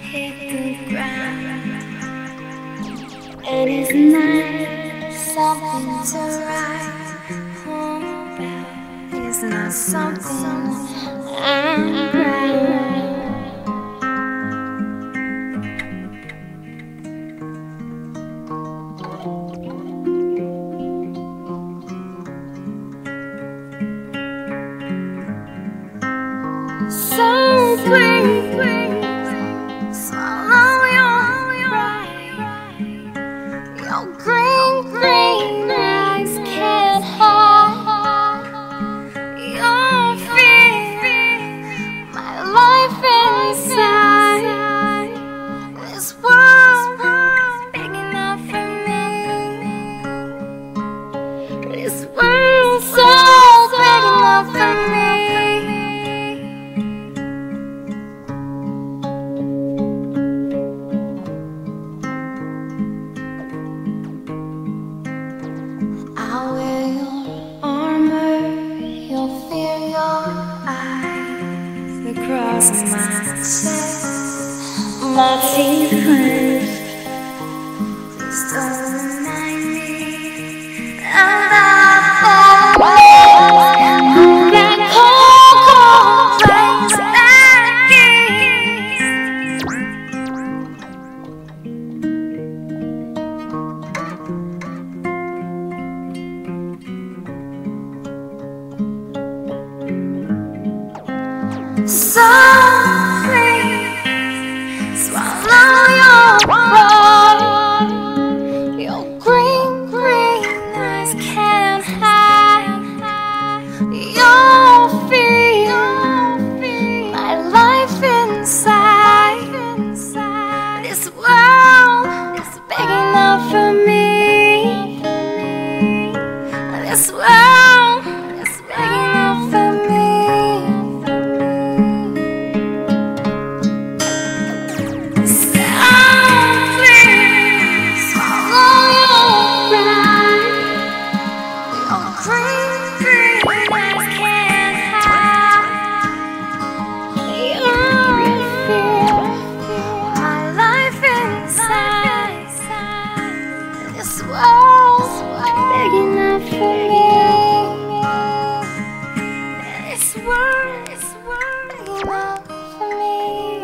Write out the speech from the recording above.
hit the ground, and it's not something to write home about. It's not something I'm proud of. So please swallow your pride. Your green eyes can't hide your fear. My life inside this world is big enough for me. This world's so big enough for me. I'll wear your armor, you'll fear your eyes across my chest. My teeth clench, please don't remind me of that cold place back east. So please swallow your pride. Your green eyes can't hide your fear. My life inside this world is big enough for me. This world is big enough for me. This world's big enough for me. This world is big enough for me.